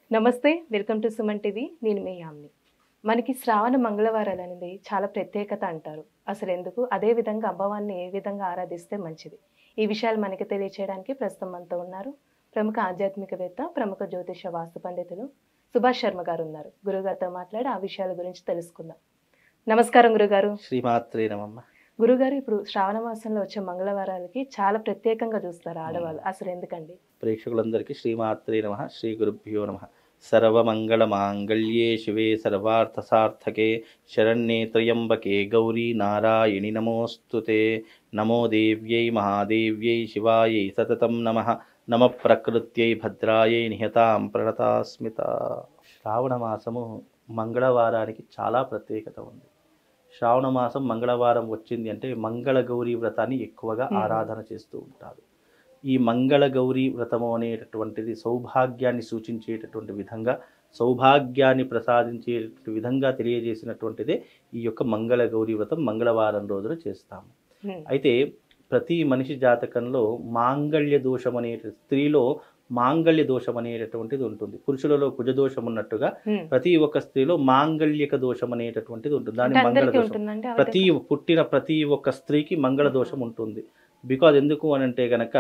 నమస్తే. Welcome to Suman TV. నేను మీ యామ్ని. మనకి శ్రావణ మంగళవారాలు అనేది చాలా ప్రత్యేకత అంటారు. అసలెందుకు? అదే విధంగా అమ్మవారిని ఏ విధంగా ఆరాధిస్తే మంచిది? ఈ విషయాలు మనకి తెలియచేయడానికి ప్రస్తుతం మనతో ఉన్నారు ప్రముఖ ఆధ్యాత్మికవేత్త, ప్రముఖ జ్యోతిష వాస్తు పండితులు సుభాష్ శర్మ గారు ఉన్నారు. గురుగారితో మాట్లాడి ఆ విషయాల గురించి తెలుసుకుందాం. నమస్కారం గురుగారు. శ్రీమాత్రే నమః. గురుగారు, ఇప్పుడు శ్రావణ మాసంలో వచ్చే మంగళవారాలకి చాలా ప్రత్యేకంగా చూస్తారు ఆడవాళ్ళు. అసలు ఎందుకండి? ప్రేక్షకులందరికీ శ్రీమాత్రే నమః, శ్రీ గురుభ్యో నమః. సర్వమంగళ మాంగళ్యే శివే సర్వార్థ సార్థకే శరణ్యే త్రయంబకే గౌరీ నారాయణి నమోస్తుతే. నమో దేవ్యై మహాదేవ్యై శివాయై సతతం నమః. నమ ప్రకృత్యై భద్రాయై నిహతాం ప్రణతాస్మిత. శ్రావణ మాసము మంగళవారానికి చాలా ప్రత్యేకత ఉంది. శ్రావణ మాసం మంగళవారం వచ్చింది అంటే మంగళ గౌరీ వ్రతాన్ని ఎక్కువగా ఆరాధన చేస్తూ ఉంటారు. ఈ మంగళ గౌరీ వ్రతము అనేటటువంటిది సౌభాగ్యాన్ని సూచించేటటువంటి విధంగా, సౌభాగ్యాన్ని ప్రసాదించే విధంగా తెలియజేసినటువంటిదే ఈ యొక్క మంగళ గౌరీ వ్రతం మంగళవారం రోజున చేస్తాము. అయితే ప్రతి మనిషి జాతకంలో మాంగళ్య దోషం అనే స్త్రీలో మాంగళ్య దోషం అనేటటువంటిది ఉంటుంది. పురుషులలో కుజదోషం ఉన్నట్టుగా ప్రతి ఒక్క స్త్రీలో మాంగళ్యక దోషం అనేటటువంటిది ఉంటుంది. దాని మంగళ దోషం ప్రతి ఒక్క స్త్రీకి మంగళ దోషం ఉంటుంది. బికాజ్ ఎందుకు అని అంటే గనక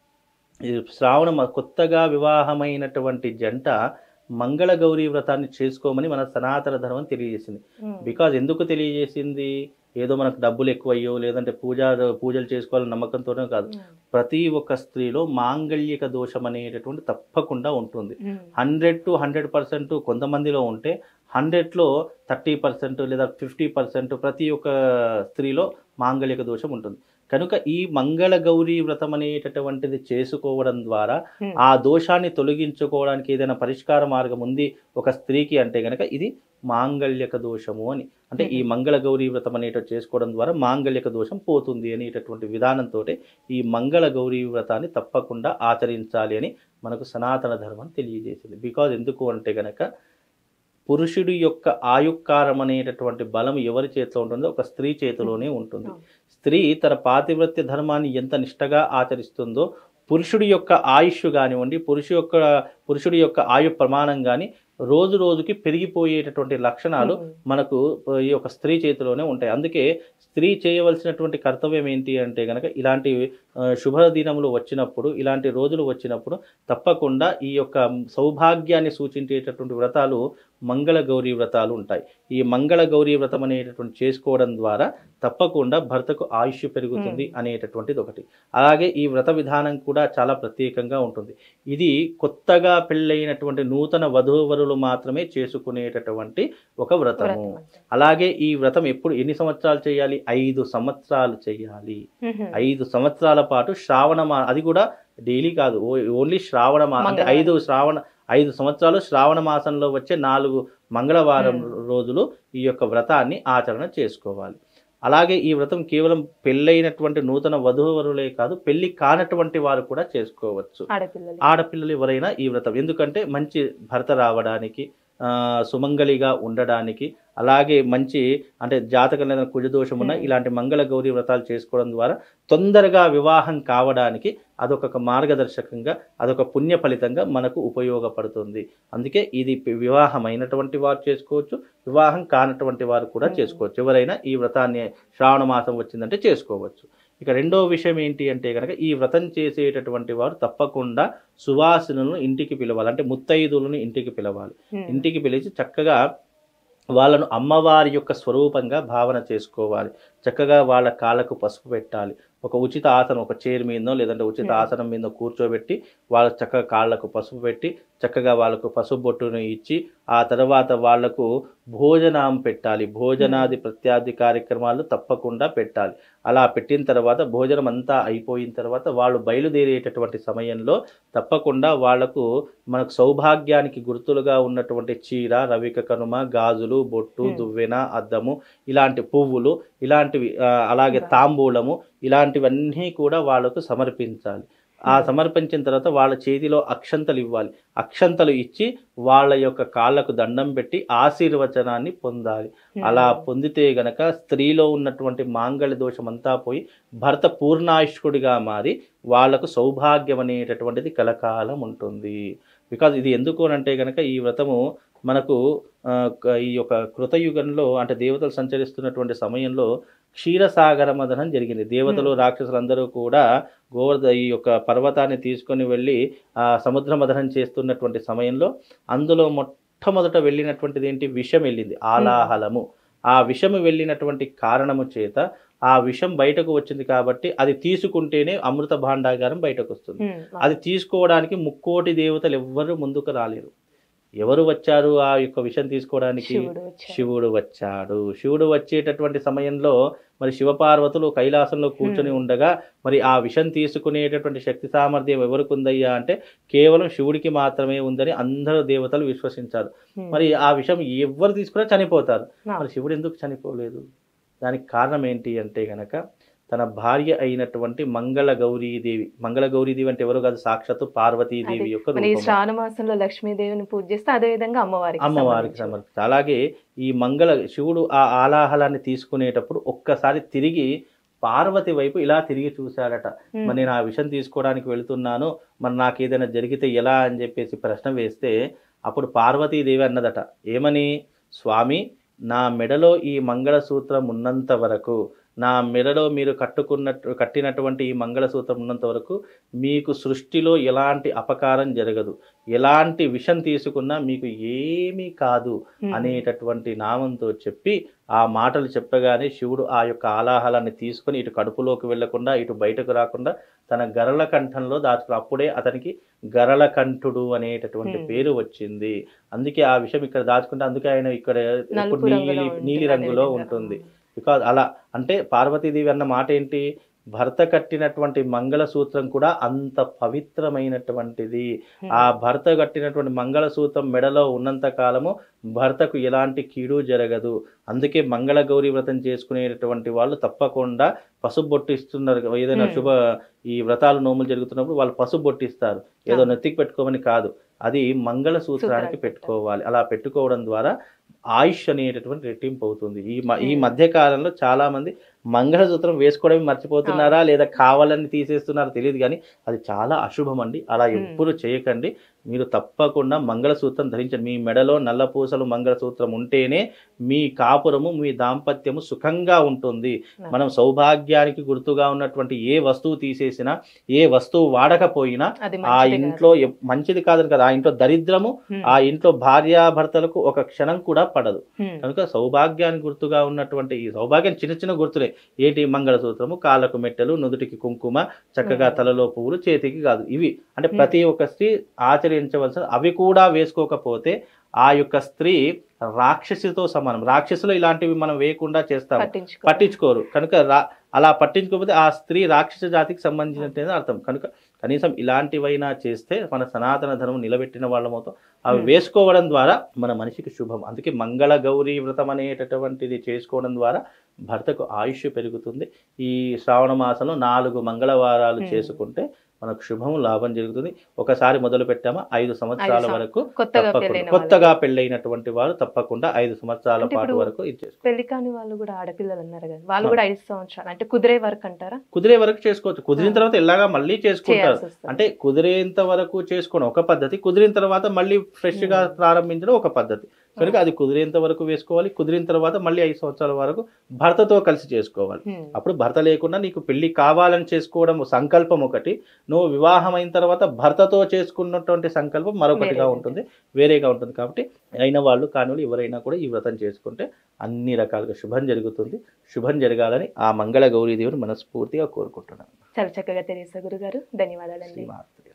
కొత్తగా వివాహమైనటువంటి జంట మంగళ గౌరీ వ్రతాన్ని చేసుకోమని మన సనాతన ధర్మం తెలియజేసింది. బికాజ్ ఎందుకు తెలియజేసింది? ఏదో మనకు డబ్బులు ఎక్కువయ్యో లేదంటే పూజలు చేసుకోవాలని నమ్మకంతోనే కాదు. ప్రతి ఒక్క స్త్రీలో మాంగళ్యక దోషం అనేటటువంటి తప్పకుండా ఉంటుంది. 100 to 100% కొంతమందిలో ఉంటే 100లో 30% లేదా 50% ప్రతి ఒక్క స్త్రీలో మాంగళ్యక దోషం ఉంటుంది. కనుక ఈ మంగళ గౌరీ వ్రతం అనేటటువంటిది చేసుకోవడం ద్వారా ఆ దోషాన్ని తొలగించుకోవడానికి ఏదైనా పరిష్కార మార్గం ఉంది ఒక స్త్రీకి అంటే గనక ఇది మాంగళ్యక దోషము అని. అంటే ఈ మంగళ గౌరీ వ్రతం అనేటటువంటి చేసుకోవడం ద్వారా మాంగళ్యక దోషం పోతుంది అనేటటువంటి విధానంతో ఈ మంగళ గౌరీ వ్రతాన్ని తప్పకుండా ఆచరించాలి అని మనకు సనాతన ధర్మం తెలియజేసింది. బికాజ్ ఎందుకు అంటే గనక పురుషుడి యొక్క ఆయుక్కారం అనేటటువంటి బలం ఎవరి చేతిలో ఉంటుందో ఒక స్త్రీ చేతిలోనే ఉంటుంది. స్త్రీ తన పాతివ్రత్య ధర్మాన్ని ఎంత నిష్టగా ఆచరిస్తుందో పురుషుడి యొక్క ఆయుష్ కానివ్వండి, పురుషుడి యొక్క ఆయు ప్రమాణం కానీ రోజు రోజుకి పెరిగిపోయేటటువంటి లక్షణాలు మనకు ఈ యొక్క స్త్రీ చేతిలోనే ఉంటాయి. అందుకే స్త్రీ చేయవలసినటువంటి కర్తవ్యం ఏంటి అంటే కనుక ఇలాంటి శుభదినములు వచ్చినప్పుడు, ఇలాంటి రోజులు వచ్చినప్పుడు తప్పకుండా ఈ యొక్క సౌభాగ్యాన్ని సూచించేటటువంటి వ్రతాలు మంగళ గౌరీ వ్రతాలు ఉంటాయి. ఈ మంగళ గౌరీ వ్రతం అనేటటువంటి చేసుకోవడం ద్వారా తప్పకుండా భర్తకు ఆయుష్ పెరుగుతుంది అనేటటువంటిది ఒకటి. అలాగే ఈ వ్రత విధానం కూడా చాలా ప్రత్యేకంగా ఉంటుంది. ఇది కొత్తగా పెళ్ళైనటువంటి నూతన వధూవరులు మాత్రమే చేసుకునేటటువంటి ఒక వ్రతము. అలాగే ఈ వ్రతం ఎన్ని సంవత్సరాలు చేయాలి? 5 సంవత్సరాలు చేయాలి. 5 సంవత్సరాల పాటు అది కూడా డైలీ కాదు, ఓన్లీ శ్రావణ అంటే 5 సంవత్సరాలు శ్రావణ మాసంలో వచ్చే 4 మంగళవారం రోజులు ఈ యొక్క వ్రతాన్ని ఆచరణ చేసుకోవాలి. అలాగే ఈ వ్రతం కేవలం పెళ్ళైనటువంటి నూతన వధూవరులే కాదు, పెళ్లి కానటువంటి వారు కూడా చేసుకోవచ్చు. ఆడపిల్లలు ఎవరైనా ఈ వ్రతం, ఎందుకంటే మంచి భర్త రావడానికి, సుమంగళిగా ఉండడానికి, అలాగే మంచి అంటే జాతకం లేదా కుజదోషం ఉన్న ఇలాంటి మంగళ గౌరీ వ్రతాలు చేసుకోవడం ద్వారా తొందరగా వివాహం కావడానికి అదొక మార్గదర్శకంగా, అదొక పుణ్య ఫలితంగా మనకు ఉపయోగపడుతుంది. అందుకే ఇది వివాహమైనటువంటి వారు చేసుకోవచ్చు, వివాహం కానటువంటి వారు కూడా చేసుకోవచ్చు. ఎవరైనా ఈ వ్రతాన్ని శ్రావణ మాసం వచ్చిందంటే చేసుకోవచ్చు. ఇక రెండో విషయం ఏంటి అంటే కనుక ఈ వ్రతం చేసేటటువంటి వారు తప్పకుండా సువాసినులను ఇంటికి పిలవాలి. అంటే ముత్తైదులను ఇంటికి పిలవాలి. ఇంటికి పిలిచి చక్కగా వాళ్ళను అమ్మవారి యొక్క స్వరూపంగా భావన చేసుకోవాలి. చక్కగా వాళ్ళ కాళ్ళకు పసుపు పెట్టాలి. ఒక ఉచిత ఆసనం, ఒక చైర్ మీదనో లేదంటే ఉచిత ఆసనం మీద కూర్చోబెట్టి వాళ్ళ చక్కగా కాళ్ళకు పసుపు పెట్టి చక్కగా వాళ్ళకు పసుపు బొట్టును ఇచ్చి ఆ తర్వాత వాళ్లకు భోజనం పెట్టాలి. భోజనాది ప్రత్యాది కార్యక్రమాలు తప్పకుండా పెట్టాలి. అలా పెట్టిన తర్వాత భోజనం అంతా అయిపోయిన తర్వాత వాళ్ళు బయలుదేరేటటువంటి సమయంలో తప్పకుండా వాళ్లకు మనకు సౌభాగ్యానికి గుర్తులుగా ఉన్నటువంటి చీర, రవిక కనుమ, గాజులు, బొట్టు, దువ్వెన, అద్దము, ఇలాంటి పువ్వులు, ఇలాంటివి, అలాగే తాంబూలము, ఇలాంటివన్నీ కూడా వాళ్ళకు సమర్పించాలి. ఆ సమర్పించిన తర్వాత వాళ్ళ చేతిలో అక్షంతలు ఇవ్వాలి. అక్షంతలు ఇచ్చి వాళ్ళ యొక్క కాళ్ళకు దండం పెట్టి ఆశీర్వచనాన్ని పొందాలి. అలా పొందితే గనక స్త్రీలో ఉన్నటువంటి మాంగళ్య దోషం అంతా పోయి భర్త పూర్ణాయుష్కుడిగా మారి వాళ్లకు సౌభాగ్యం అనేటటువంటిది కలకాలం ఉంటుంది. బికాజ్ ఇది ఎందుకు అని అంటే కనుక ఈ వ్రతము మనకు ఈ యొక్క కృతయుగంలో అంటే దేవతలు సంచరిస్తున్నటువంటి సమయంలో క్షీరసాగర మదనం జరిగింది. దేవతలు రాక్షసులందరూ కూడా ఈ యొక్క పర్వతాన్ని తీసుకొని వెళ్ళి సముద్ర మదనం చేస్తున్నటువంటి సమయంలో అందులో మొట్టమొదట వెళ్ళినటువంటిది ఏంటి? విషం వెళ్ళింది, ఆలాహలము. ఆ విషము వెళ్ళినటువంటి కారణము చేత ఆ విషం బయటకు వచ్చింది కాబట్టి అది తీసుకుంటేనే అమృత భాండాగారం బయటకు వస్తుంది. అది తీసుకోవడానికి ముక్కోటి దేవతలు ఎవ్వరు ముందుకు రాలేరు. ఎవరు వచ్చారు ఆ యొక్క విషం తీసుకోవడానికి? శివుడు వచ్చాడు. శివుడు వచ్చేటటువంటి సమయంలో మరి శివపార్వతులు కైలాసంలో కూర్చొని ఉండగా మరి ఆ విషం తీసుకునేటటువంటి శక్తి సామర్థ్యం ఎవరికి ఉందయ్యా అంటే కేవలం శివుడికి మాత్రమే ఉందని అందరూ దేవతలు విశ్వసించారు. మరి ఆ విషం ఎవరు తీసుకున్నా చనిపోతారు. మరి శివుడు ఎందుకు చనిపోలేదు? దానికి కారణం ఏంటి అంటే గనక తన భార్య అయినటువంటి మంగళ గౌరీదేవి. మంగళ గౌరీదేవి అంటే ఎవరు కాదు, సాక్షాత్తు పార్వతీదేవి యొక్క రూపం. శ్రావణ మాసంలో లక్ష్మీదేవిని పూజ చేస్తే అదే విధంగా అమ్మవారికి సమర్పిస్తారు. అలాగే ఈ శివుడు ఆ ఆలాహలాన్ని తీసుకునేటప్పుడు ఒక్కసారి తిరిగి పార్వతి వైపు ఇలా తిరిగి చూశాడట. మరి నేను ఆ విషయం తీసుకోవడానికి వెళుతున్నాను, మరి నాకు ఏదైనా జరిగితే ఎలా అని చెప్పేసి ప్రశ్న వేస్తే అప్పుడు పార్వతీదేవి అన్నదట, ఏమని? స్వామి, నా మెడలో ఈ మంగళసూత్రం ఉన్నంత వరకు, నా మెడలో మీరు కట్టినటువంటి ఈ మంగళసూత్రం ఉన్నంత వరకు మీకు సృష్టిలో ఎలాంటి అపకారం జరగదు, ఎలాంటి విషం తీసుకున్నా మీకు ఏమీ కాదు అనేటటువంటి నామంతో చెప్పి ఆ మాటలు చెప్పగానే శివుడు ఆ యొక్క ఆలాహలాన్ని తీసుకొని ఇటు కడుపులోకి వెళ్లకుండా ఇటు బయటకు రాకుండా తన గరళ కంఠంలో దాచుకుని అప్పుడే అతనికి గరళకంఠుడు అనేటటువంటి పేరు వచ్చింది. అందుకే ఆ విషయం ఇక్కడ దాచుకుంటే అందుకే ఆయన ఇక్కడ నీలి రంగులో ఉంటుంది. బికాజ్ అలా అంటే పార్వతీదేవి అన్న మాట ఏంటి? భర్త కట్టినటువంటి మంగళసూత్రం కూడా అంత పవిత్రమైనటువంటిది. ఆ భర్త కట్టినటువంటి మంగళసూత్రం మెడలో ఉన్నంత కాలము భర్తకు ఎలాంటి కీడు జరగదు. అందుకే మంగళ గౌరీ వ్రతం చేసుకునేటటువంటి వాళ్ళు తప్పకుండా పసుపు బొట్టిస్తున్నారు. ఏదైనా ఈ వ్రతాలు నోములు జరుగుతున్నప్పుడు వాళ్ళు పసుపు బొట్టిస్తారు. ఏదో నెత్తికి పెట్టుకోమని కాదు, అది మంగళసూత్రానికి పెట్టుకోవాలి. అలా పెట్టుకోవడం ద్వారా ఆయుష్ అనేటటువంటి రెట్టింపు అవుతుంది. ఈ మధ్య కాలంలో చాలా మంది మంగళసూత్రం వేసుకోవడం మర్చిపోతున్నారా లేదా కావాలని తీసేస్తున్నారా తెలియదు, కానీ అది చాలా అశుభం అండి. అలా ఎప్పుడు చేయకండి. మీరు తప్పకుండా మంగళసూత్రం ధరించండి. మీ మెడలో నల్లపూసలు మంగళసూత్రం ఉంటేనే మీ కాపురము, మీ దాంపత్యము సుఖంగా ఉంటుంది. మనం సౌభాగ్యానికి గుర్తుగా ఉన్నటువంటి ఏ వస్తువు తీసేసినా, ఏ వస్తువు వాడకపోయినా ఆ ఇంట్లో మంచిది కాదని కదా, ఆ ఇంట్లో దరిద్రము, ఆ ఇంట్లో భార్యాభర్తలకు ఒక క్షణం కూడా పడదు. కనుక సౌభాగ్యానికి గుర్తుగా ఉన్నటువంటి ఈ సౌభాగ్యం చిన్న చిన్న గుర్తులే. ఏంటి? మంగళసూత్రము, కాళ్ళకు మెట్టెలు, నుదుటికి కుంకుమ, చక్కగా తలలో పువ్వులు, చేతికి కాదు. ఇవి అంటే ప్రతి ఒక్క స్త్రీ ఆచరించవలసిన. అవి కూడా వేసుకోకపోతే ఆ యొక్క స్త్రీ రాక్షసితో సమానం. రాక్షసులు ఇలాంటివి మనం వేయకుండా చేస్తాం, పట్టించుకోరు. కనుక అలా పట్టించుకోకపోతే ఆ స్త్రీ రాక్షస జాతికి సంబంధించినట్టు అర్థం. కనుక కనీసం ఇలాంటివైనా చేస్తే మన సనాతన ధర్మం నిలబెట్టిన వాళ్ళమవుతాం. అవి వేసుకోవడం ద్వారా మన మనిషికి శుభం. అందుకే మంగళ గౌరీ వ్రతం అనేటటువంటిది చేసుకోవడం ద్వారా భర్తకు ఆయుష్ పెరుగుతుంది. ఈ శ్రావణ మాసంలో 4 మంగళవారాలు చేసుకుంటే మనకు శుభము, లాభం జరుగుతుంది. ఒకసారి మొదలు పెట్టామా 5 సంవత్సరాల వరకు కొత్తగా పెళ్ళైనటువంటి వారు తప్పకుండా 5 సంవత్సరాల పాటు వరకు పెళ్లి కాని వాళ్ళు కూడా ఆడపిల్లలు అన్నారు కదా, వాళ్ళు కూడా 5 సంవత్సరాలు అంటే కుదిరే వరకు అంటారా? కుదిరే వరకు చేసుకోవచ్చు. కుదిరిన తర్వాత ఎలాగా మళ్ళీ చేసుకుంటారు. అంటే కుదిరేంత వరకు చేసుకోవడం ఒక పద్ధతి, కుదిరిన తర్వాత మళ్ళీ ఫ్రెష్ గా ప్రారంభించడం ఒక పద్ధతి. కనుక అది కుదిరేంత వరకు వేసుకోవాలి. కుదిరిన తర్వాత మళ్ళీ 5 సంవత్సరాల వరకు భర్తతో కలిసి చేసుకోవాలి. అప్పుడు భర్త లేకుండా నీకు పెళ్లి కావాలని చేసుకోవడం సంకల్పం ఒకటి, నువ్వు వివాహం అయిన తర్వాత భర్తతో చేసుకున్నటువంటి సంకల్పం మరొకటిగా ఉంటుంది, వేరేగా ఉంటుంది. కాబట్టి అయిన వాళ్ళు కాని వాళ్ళు ఎవరైనా కూడా ఈ వ్రతం చేసుకుంటే అన్ని రకాలుగా శుభం జరుగుతుంది. శుభం జరగాలని ఆ మంగళ గౌరీదేవిని మనస్ఫూర్తిగా కోరుకుంటున్నాను. చాలా చక్కగా తెలియజేశారు గురుగారు, ధన్యవాదాలండి.